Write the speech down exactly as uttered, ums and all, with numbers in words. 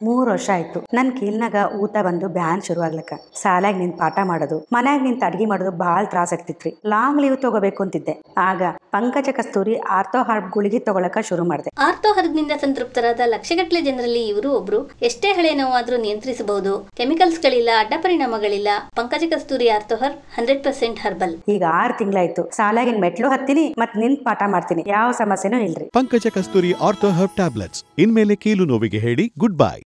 ಮೂರ್ ವರ್ಷ ಆಯ್ತು ನನ್ ಕೀಲ್ನಾಗ ಊತ ಬಂದು ಬ್ಯಾನ್ ಶುರು ಆಗ್ಲಕ್ಕ. ಸಾಲಾಗ ನಿಂತ್ ಪಾಠ ಮಾಡೋದು ಮನ್ಯಾಗ ನಿಂತ ಅಡ್ಗಿ ಮಾಡೋದು ಬಾಳ್ ತ್ರಾಸ ಆಗ್ತಿತ್ರಿ. ಲಾಂಗ್ ಲೀವ್ ತಗೋಬೇಕು ಅಂತಿದ್ದೆ. ಆಗ ಪಂಕಜ ಕಸ್ತೂರಿ ಆರ್ಥೋ ಹರ್ಬ್ ಗುಳಿಗೆ ತಗೊಳಕ ಶುರು ಮಾಡಿದೆ. ಆರ್ಥೋ ಹರ್ಬ್ನಿಂದ ಸಂತೃಪ್ತರಾದ ಲಕ್ಷಗಟ್ಟಲೆ ಜನರಲ್ಲಿ ಇವರು ಒಬ್ರು. ಎಷ್ಟೇ ಹಳೆ ನೋವಾದ್ರೂ ನಿಯಂತ್ರಿಸಬಹುದು. ಕೆಮಿಕಲ್ಸ್ ಗಳಿಲ್ಲ, ಅಡ್ಡ ಪರಿಣಾಮಗಳಿಲ್ಲ. Pankaja Kasturi ortho herb hundred percent herbal. ಈಗ ಆರ್ ತಿಂಗಳಾಯ್ತು. ಸಾಲಾಗಿನ್ ಮೆಟ್ಲು ಹತ್ತೀನಿ ಮತ್ ನಿಂತ್ ಪಾಠ ಮಾಡ್ತೀನಿ. ಯಾವ ಸಮಸ್ಯೆನೂ ಇಲ್ರಿ. Pankaja Kasturi ortho herb tablets. ಇನ್ಮೇಲೆ ಕೀಲು ನೋವಿಗೆ ಹೇಳಿ ಗುಡ್ ಬೈ.